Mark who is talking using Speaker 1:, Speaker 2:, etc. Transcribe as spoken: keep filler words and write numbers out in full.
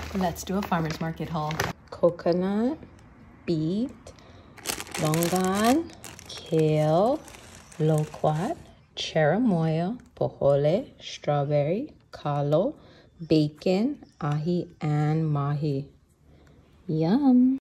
Speaker 1: Let's do a farmer's market haul.
Speaker 2: Coconut, beet, longan, kale, loquat, cherimoya, pojole, strawberry, kalo, bacon, ahi, and mahi. Yum!